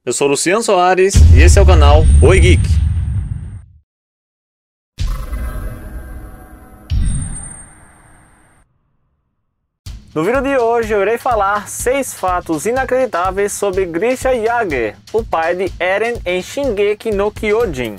Eu sou Luciano Soares e esse é o canal Oi Geek. No vídeo de hoje eu irei falar 6 fatos inacreditáveis sobre Grisha Jaeger, o pai de Eren em Shingeki no Kyojin.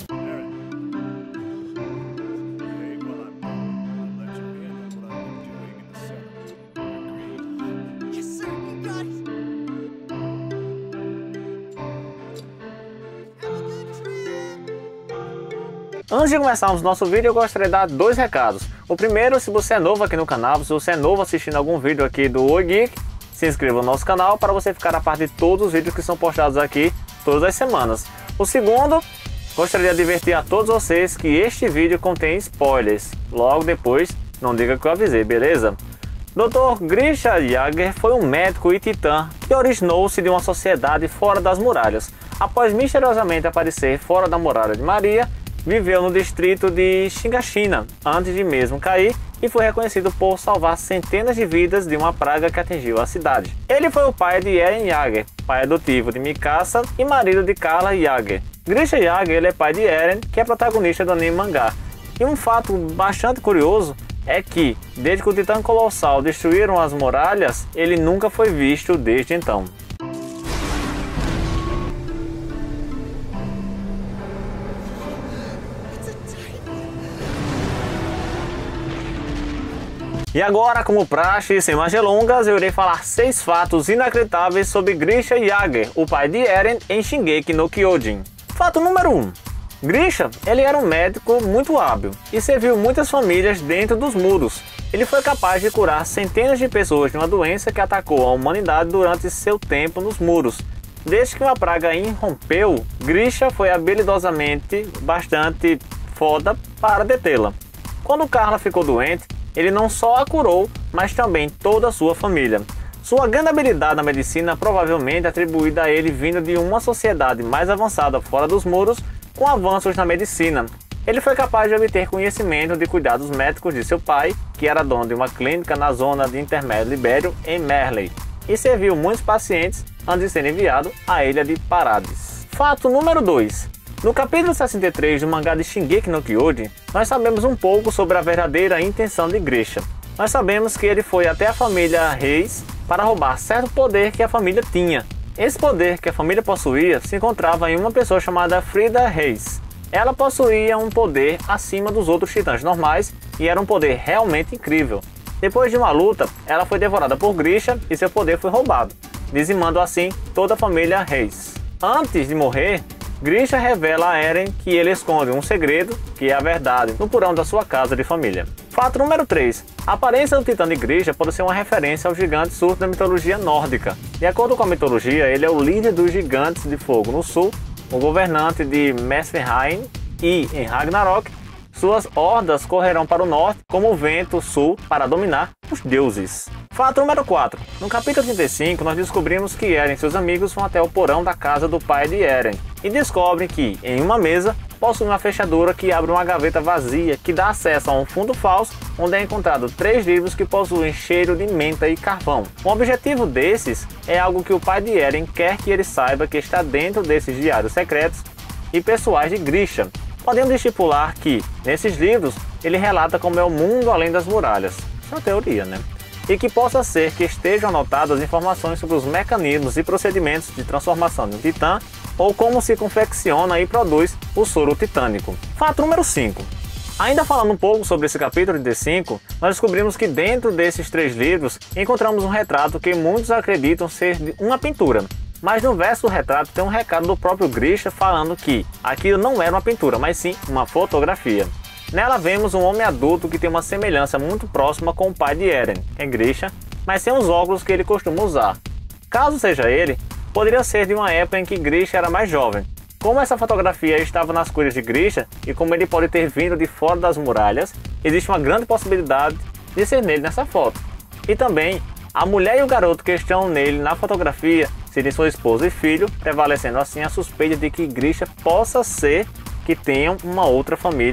Antes de começarmos nosso vídeo, eu gostaria de dar 2 recados. O primeiro, se você é novo aqui no canal, se você é novo assistindo algum vídeo aqui do Oi Geek, se inscreva no nosso canal para você ficar a par de todos os vídeos que são postados aqui todas as semanas. O segundo, gostaria de advertir a todos vocês que este vídeo contém spoilers. Logo depois, não diga que eu avisei, beleza? Dr. Grisha Jaeger foi um médico e titã que originou-se de uma sociedade fora das muralhas. Após misteriosamente aparecer fora da muralha de Maria, viveu no distrito de Shiganshina antes de mesmo cair e foi reconhecido por salvar centenas de vidas de uma praga que atingiu a cidade. Ele foi o pai de Eren Jaeger, pai adotivo de Mikasa e marido de Carla Jaeger. Grisha Jaeger ele é pai de Eren, que é protagonista do anime mangá. E um fato bastante curioso é que, desde que o Titã Colossal destruíram as muralhas, ele nunca foi visto desde então. E agora, como praxe, sem mais delongas, eu irei falar 6 fatos inacreditáveis sobre Grisha Jaeger, o pai de Eren em Shingeki no Kyojin. Fato número 1. Grisha, ele era um médico muito hábil e serviu muitas famílias dentro dos muros. Ele foi capaz de curar centenas de pessoas de uma doença que atacou a humanidade durante seu tempo nos muros. Desde que uma praga irrompeu, Grisha foi habilidosamente bastante foda para detê-la. Quando Carla ficou doente, ele não só a curou, mas também toda a sua família. Sua grande habilidade na medicina provavelmente atribuída a ele vindo de uma sociedade mais avançada fora dos muros, com avanços na medicina. Ele foi capaz de obter conhecimento de cuidados médicos de seu pai, que era dono de uma clínica na zona de Intermédio Libério, em Merley, e serviu muitos pacientes antes de ser enviado à ilha de Paradis. Fato número 2. No capítulo 63 do mangá de Shingeki no Kyojin, nós sabemos um pouco sobre a verdadeira intenção de Grisha. Nós sabemos que ele foi até a família Reis para roubar certo poder que a família tinha. Esse poder que a família possuía se encontrava em uma pessoa chamada Frida Reis. Ela possuía um poder acima dos outros titãs normais e era um poder realmente incrível. Depois de uma luta, ela foi devorada por Grisha e seu poder foi roubado, dizimando assim toda a família Reis. Antes de morrer, Grisha revela a Eren que ele esconde um segredo, que é a verdade, no porão da sua casa de família. Fato número 3. A aparência do Titã de Grisha pode ser uma referência ao gigante surdo da mitologia nórdica. De acordo com a mitologia, ele é o líder dos gigantes de fogo no sul, o governante de Muspelheim e, em Ragnarok, suas hordas correrão para o norte como o vento sul para dominar os deuses. Fato número 4. No capítulo 35, nós descobrimos que Eren e seus amigos vão até o porão da casa do pai de Eren e descobrem que, em uma mesa, possui uma fechadura que abre uma gaveta vazia que dá acesso a um fundo falso onde é encontrado 3 livros que possuem cheiro de menta e carvão. O objetivo desses é algo que o pai de Eren quer que ele saiba que está dentro desses diários secretos e pessoais de Grisha. Podemos estipular que, nesses livros, ele relata como é o mundo além das muralhas. Isso é uma teoria, né? E que possa ser que estejam anotadas informações sobre os mecanismos e procedimentos de transformação de um titã ou como se confecciona e produz o soro titânico. Fato número 5. Ainda falando um pouco sobre esse capítulo 35, nós descobrimos que dentro desses 3 livros encontramos um retrato que muitos acreditam ser uma pintura. Mas no verso do retrato tem um recado do próprio Grisha falando que aquilo não era uma pintura, mas sim uma fotografia. Nela vemos um homem adulto que tem uma semelhança muito próxima com o pai de Eren, que é Grisha, mas sem os óculos que ele costuma usar. Caso seja ele, poderia ser de uma época em que Grisha era mais jovem. Como essa fotografia estava nas cores de Grisha e como ele pode ter vindo de fora das muralhas, existe uma grande possibilidade de ser nele nessa foto. E também, a mulher e o garoto que estão nele na fotografia serem sua esposa e filho, prevalecendo assim a suspeita de que Grisha possa ser que tenham uma outra família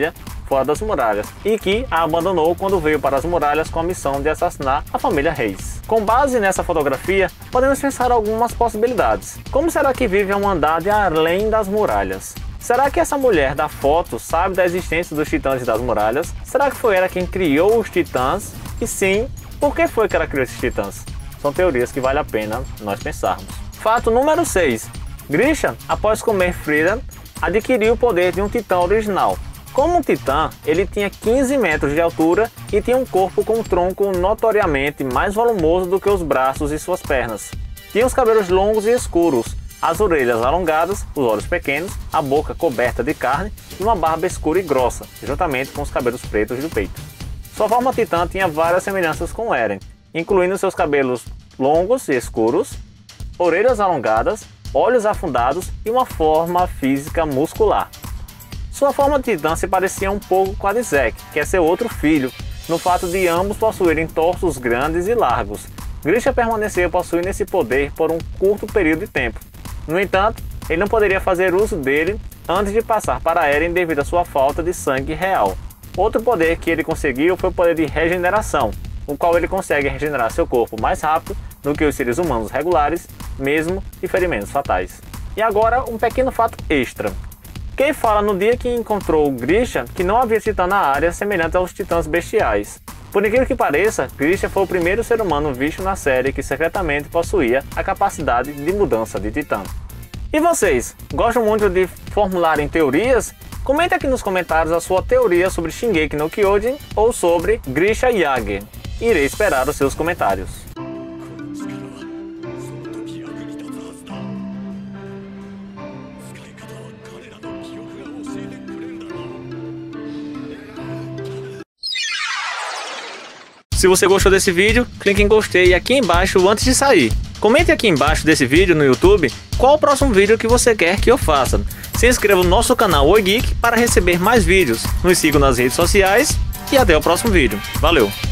fora das muralhas e que a abandonou quando veio para as muralhas com a missão de assassinar a família Reis. Com base nessa fotografia, podemos pensar algumas possibilidades. Como será que vive a humanidade além das muralhas? Será que essa mulher da foto sabe da existência dos titãs e das muralhas? Será que foi ela quem criou os titãs? E sim, por que foi que ela criou esses titãs? São teorias que vale a pena nós pensarmos. Fato número 6. Grisha, após comer Frieren, adquiriu o poder de um titã original. Como um titã, ele tinha 15 metros de altura e tinha um corpo com um tronco notoriamente mais volumoso do que os braços e suas pernas. Tinha os cabelos longos e escuros, as orelhas alongadas, os olhos pequenos, a boca coberta de carne e uma barba escura e grossa, juntamente com os cabelos pretos do peito. Sua forma titã tinha várias semelhanças com Eren, incluindo seus cabelos longos e escuros, orelhas alongadas, olhos afundados e uma forma física muscular. Sua forma de titã se parecia um pouco com a de Zack, que é seu outro filho, no fato de ambos possuírem torsos grandes e largos. Grisha permaneceu possuindo esse poder por um curto período de tempo. No entanto, ele não poderia fazer uso dele antes de passar para Eren devido à sua falta de sangue real. Outro poder que ele conseguiu foi o poder de regeneração, o qual ele consegue regenerar seu corpo mais rápido do que os seres humanos regulares, mesmo de ferimentos fatais. E agora um pequeno fato extra. Kay fala no dia que encontrou Grisha que não havia titã na área semelhante aos titãs bestiais. Por incrível que pareça, Grisha foi o primeiro ser humano visto na série que secretamente possuía a capacidade de mudança de titã. E vocês, gostam muito de formularem teorias? Comente aqui nos comentários a sua teoria sobre Shingeki no Kyojin ou sobre Grisha Yagyu. Irei esperar os seus comentários. Se você gostou desse vídeo, clique em gostei aqui embaixo antes de sair. Comente aqui embaixo desse vídeo no YouTube qual o próximo vídeo que você quer que eu faça. Se inscreva no nosso canal Oi Geek para receber mais vídeos. Nos siga nas redes sociais e até o próximo vídeo. Valeu!